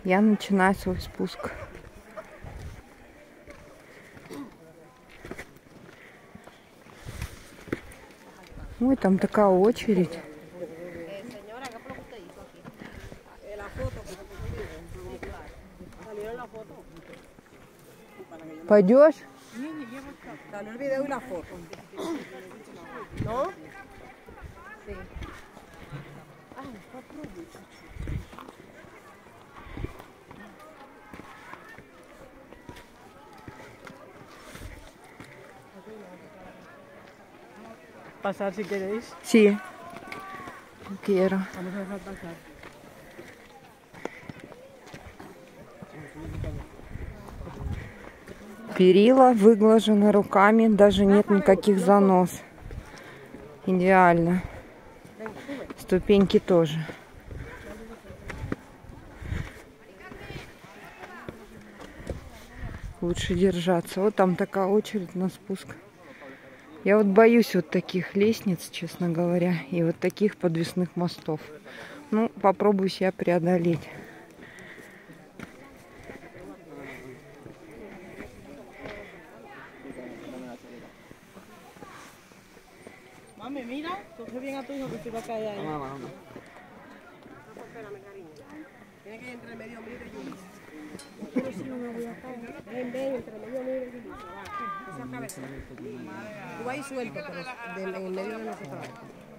я начинаю свой спуск. Ой, там такая очередь. Пойдешь? Pasar si queréis. Sí. Quiero. Vamos a dejar pasar. Перила выглажены руками, даже нет никаких занос. Идеально. Ступеньки тоже. Лучше держаться. Вот там такая очередь на спуск. Я вот боюсь вот таких лестниц, честно говоря, и вот таких подвесных мостов. Ну, попробую себя преодолеть. Mami, mira, coge bien a tu hijo que se va a caer ahí. Tiene que ir entre medio mire y Yulisa. Pero si no me voy a caer. Ven, entre medio mire y Yulisa. Esa cabeza. Tú vas ahí suelto, pero en el medio de nosotros.